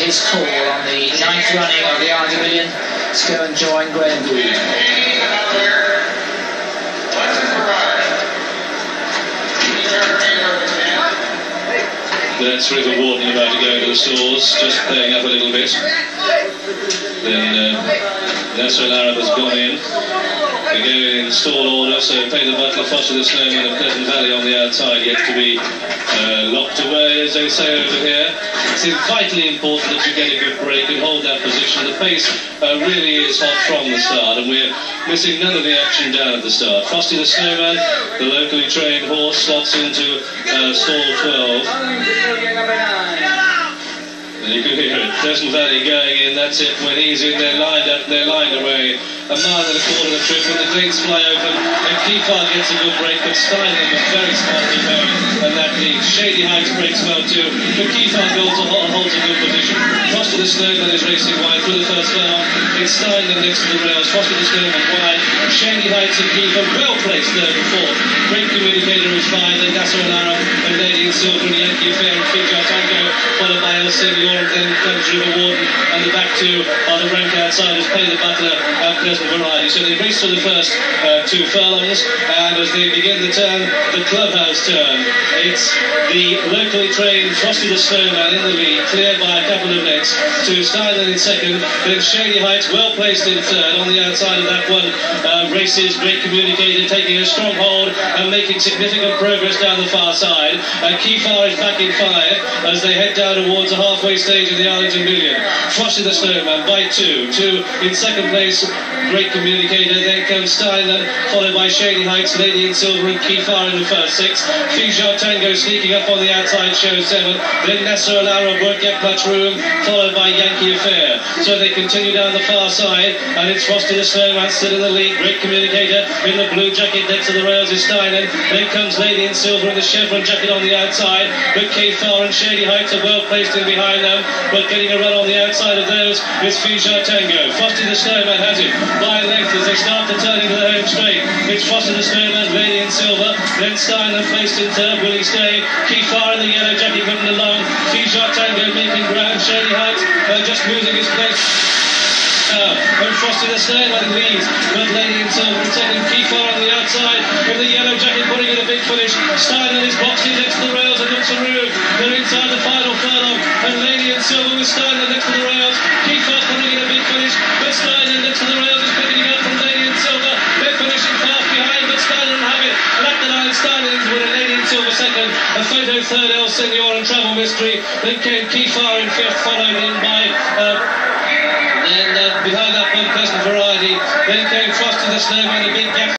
his call on the 9th running of the Argy Million to go and join Graham Gould. That's River Warden about to go into the stalls, just playing up a little bit. Then Nasser Al Arab has gone in. They go in stall order, so Pay the Butler, Foster the Snowman and Pleasant Valley on the outside, yet to be locked away, as they say over here. It's vitally important that you get a good break and hold that position. The pace really is hot from the start, and we're missing none of the action down at the start. Frosty the Snowman, the locally trained horse, slots into stall 12. And you can hear it. Pleasant Valley going in, that's it. When he's in, they're lined up, they're lined away. A mile and a quarter of the trip when the gates fly open, and Keefar gets a good break, but Steinem is very smartly going, and that leads. Shady Heights breaks well too, but Keefar holds a good position. Frosty the Snowman is racing wide through the first furlong. It's Steinem next to the rails, Frosty the Snowman wide. Shady Heights and Keefar well placed third and fourth. Great Communicator is five, then Nasser Al Arab and Lady in Silver and Yankee Affair and Fiji Tango, followed by El Senor, and then comes River Warden, and the back two are the rank outsiders, Pay the Butler and Pleasant Variety. So they race to the first two furlongs, and as they begin the turn, the clubhouse turn, it's the locally trained Frosty the Snowman in the lead, cleared by a couple of lengths to Steinem in second, then Shady Heights well placed in third. On the outside of that one races Great Communicator, taking a strong hold and making significant progress down the far side. Keefar is back in five as they head down towards the halfway stage of the Arlington Million. Frosty the Snowman by two in second place, Great Communicator, then comes Steinem, followed by Shady Heights, Lady in Silver and Keefar in the first six. Fiji Tango sneaking up on the outside, shows seven, then Nasser Al Arab won't get much room, followed by Yankee Affair. So they continue down the far side, and it's Frosty the Snowman still in the lead. Great Communicator in the blue jacket next to the rails is Steinem, then comes Lady in Silver in the chevron jacket on the outside, but Keefar and Shady Heights are well placed in behind them, but getting a run on the outside of those is Fiji Tango. Frosty the Snowman has it by length as they start to turn into the home straight. It's Frosty the Snowman, Lady in Silver, then Steinem placed in third, Willie Stay, Keefar in the yellow jacket coming along, Fiji Tango making ground, Shady Heights just losing his place. And Frosty the Snowman leads, but Lady in Silver in second, Keefar on the outside with the yellow jacket putting in a big finish. Steinem is boxed in next to the rails and looks a room. They're inside the final furlong, and Lady in Silver with Steinem next to the rails. Keefar putting in a big finish, but Steinem next to the rails is picking it up from Lady in Silver. They're finishing fast behind, but Steinem have it. And at the line, Steinem is winning, Lady in Silver second, a photo third, El Senor and Travel Mystery. Then came Keefar in fifth, followed in by behind that one, Pleasant Variety. Then came Frosty the Snowman, a big gap.